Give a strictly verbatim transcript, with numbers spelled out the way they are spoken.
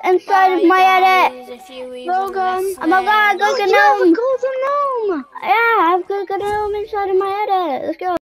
inside Bye, of my guys. edit. If you even Logan. listen. Oh my god, Oh, Golden you have a Gnome. golden gnome. Yeah, I've got a Golden Gnome inside of my edit. Let's go.